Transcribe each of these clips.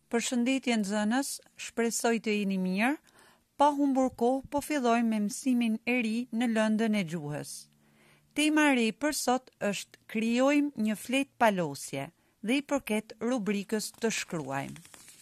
Përshëndetje nxënës, shpresoj të jeni mirë. Pa humbur kohë, po fillojmë me mësimin e ri në lëndën e gjuhës. Tema e re për sot është krijojmë një fletë palosje dhe i përket rubrikës të shkruajmë.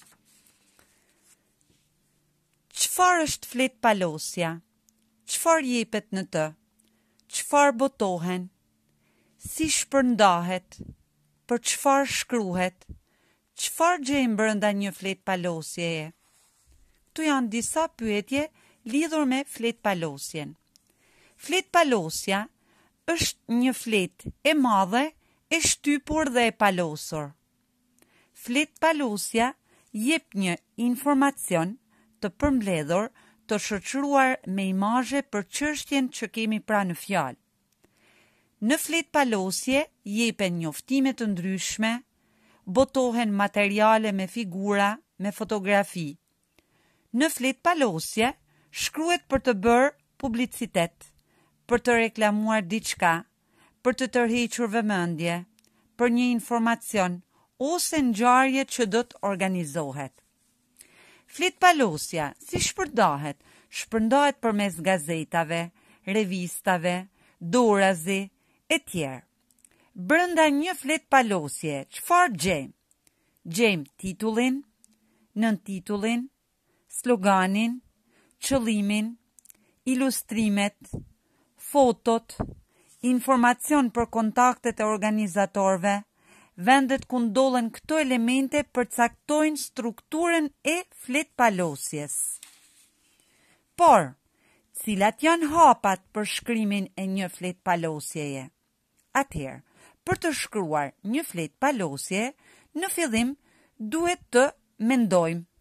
Çfarë është fletë palosja? Çfarë jepet në të? Çfarë botohen? Si shpërndahet? Për çfarë shkruhet? Çfarë gjejmë brenda një fletë palosjeje? Këtu janë disa pyetje lidhur me fletë palosjen. Fletë palosja është një fletë e madhe, e shtypur dhe e palosur. Fletë palosja jep një informacion të përmbledhur, të shoqëruar me imazhe për çështjen që kemi pra në fjalë. Në fletë palosje jepen njoftime të ndryshme, botohen materiale me figura, me fotografi. Në fletë palosje shkruhet për të bërë publicitet, për të reklamuar diçka, për të tërhequr vëmendje, për një informacion ose ngjarje që do të organizohet. Fletë palosja si shpërndahet? Shpërndahet përmes gazetave, revistave, dorazi e tjerë. Brenda një fletë palosje, çfarë gjejmë? Gjejmë titullin, nëntitullin, sloganin, qëllimin, ilustrimet, fotot, informacion për kontaktet e organizatorëve, vendet ku ndodhen këto elemente përcaktojnë strukturën e fletë palosjes. Por, cilat janë hapat për shkrimin e një fletë palosjeje? Atëherë, për të shkruar një fletë palosje, në fillim duhet të mendojmë.